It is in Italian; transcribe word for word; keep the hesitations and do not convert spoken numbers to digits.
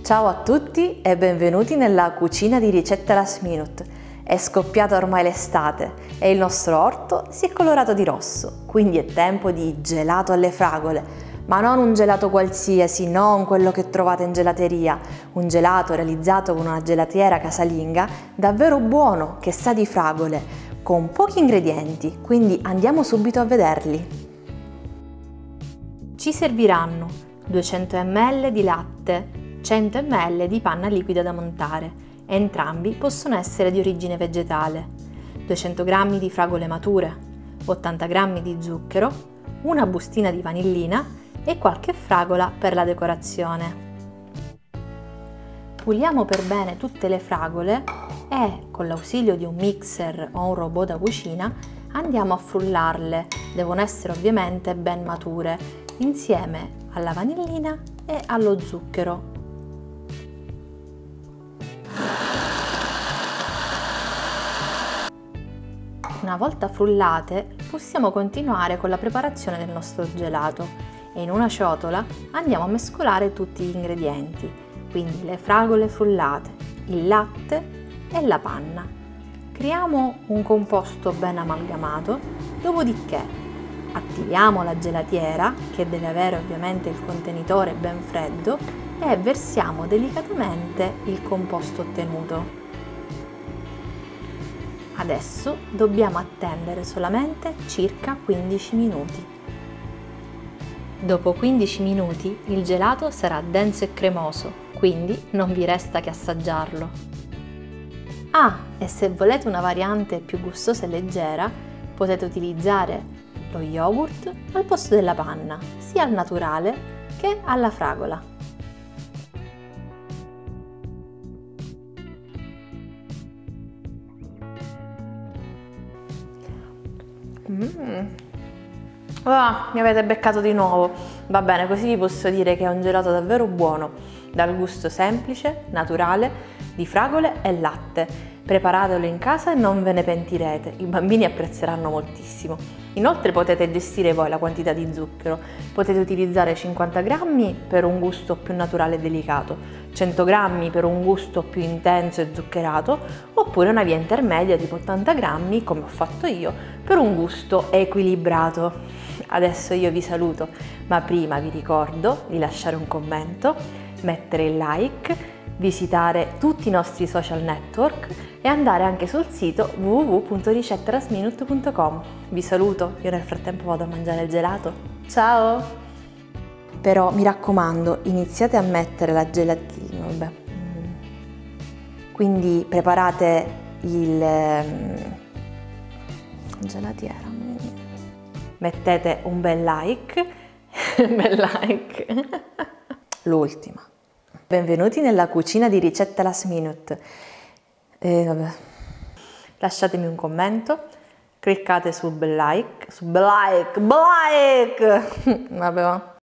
Ciao a tutti e benvenuti nella cucina di Ricette Last Minute. È scoppiata ormai l'estate e il nostro orto si è colorato di rosso, quindi è tempo di gelato alle fragole, ma non un gelato qualsiasi, non quello che trovate in gelateria, un gelato realizzato con una gelatiera casalinga davvero buono che sa di fragole, con pochi ingredienti, quindi andiamo subito a vederli. Ci serviranno duecento millilitri di latte, cento millilitri di panna liquida da montare, entrambi possono essere di origine vegetale, duecento grammi di fragole mature, ottanta grammi di zucchero, una bustina di vanillina e qualche fragola per la decorazione. Puliamo per bene tutte le fragole e, con l'ausilio di un mixer o un robot da cucina, andiamo a frullarle, devono essere ovviamente ben mature, insieme alla vanillina e allo zucchero. Una volta frullate, possiamo continuare con la preparazione del nostro gelato e in una ciotola andiamo a mescolare tutti gli ingredienti, quindi le fragole frullate, il latte e la panna. Creiamo un composto ben amalgamato, dopodiché attiviamo la gelatiera, che deve avere ovviamente il contenitore ben freddo, e versiamo delicatamente il composto ottenuto. Adesso dobbiamo attendere solamente circa quindici minuti. Dopo quindici minuti il gelato sarà denso e cremoso, quindi non vi resta che assaggiarlo. Ah, e se volete una variante più gustosa e leggera, potete utilizzare lo yogurt al posto della panna, sia al naturale che alla fragola. Mm. Ah, mi avete beccato di nuovo. Va bene, così vi posso dire che è un gelato davvero buono, dal gusto semplice, naturale, di fragole e latte. Preparatelo in casa e non ve ne pentirete, i bambini apprezzeranno moltissimo. Inoltre potete gestire voi la quantità di zucchero, potete utilizzare cinquanta grammi per un gusto più naturale e delicato, cento grammi per un gusto più intenso e zuccherato, oppure una via intermedia tipo ottanta grammi, come ho fatto io, per un gusto equilibrato. Adesso io vi saluto, ma prima vi ricordo di lasciare un commento, mettere il like, visitare tutti i nostri social network e andare anche sul sito w w w punto ricette last minute punto com. Vi saluto, io nel frattempo vado a mangiare il gelato. Ciao! Però mi raccomando, iniziate a mettere la gelatina, vabbè. Quindi preparate il gelatiera. Mettete un bel like, bel like. L'ultima. Benvenuti nella cucina di Ricette Last Minute. E vabbè. Lasciatemi un commento, cliccate sul bel like, sul bel like, bel like. Vabbè.